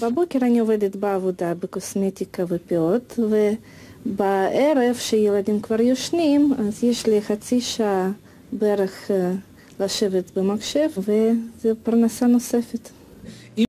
בבוקר אני עובדת בעבודה בקוסמטיקה ופאות, ובערב שילדים כבר יושנים, אז יש לי חצי שעה בערך לשבת במחשב, וזו פרנסה נוספת.